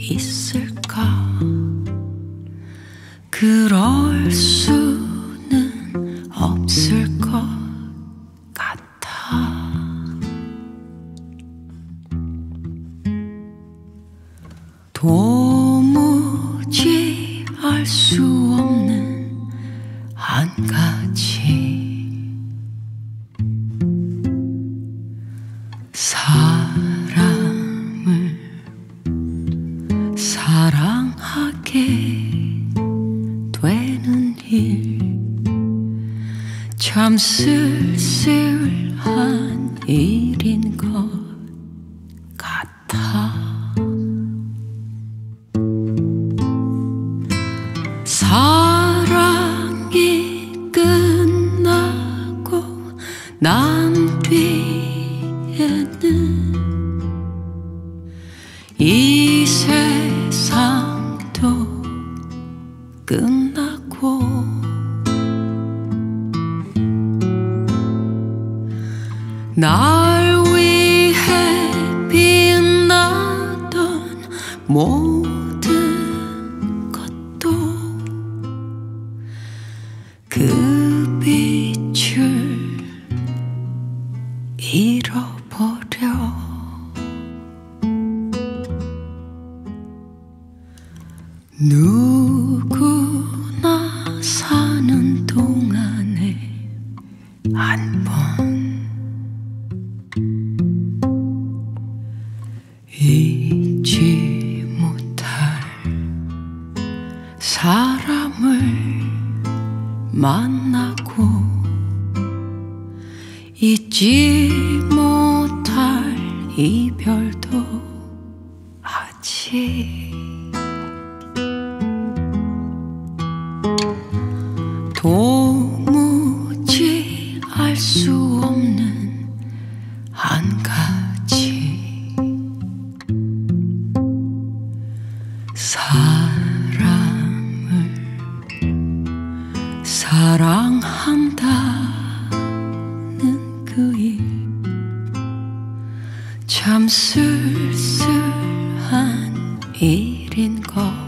있을까? 그럴 수는 없을 것 같아. 도무지 알 수 없는 한 가지, 사람을 사랑하게 되는 일, 참 쓸쓸한 일인 것 같아. 사랑이 끝나고 난 뒤에는 이 세상도 끝나고 날 위해 빛나던 모든 것도 그 빛을 잃어버려. 누구나 사는 동안에 한 번 잊지 못할 사람을 만나고 잊지 못할 이별도 하지. 도무지 알 수 없는 한 가지, 사람을 사랑한다는 그 일, 참 쓸쓸한 일인 것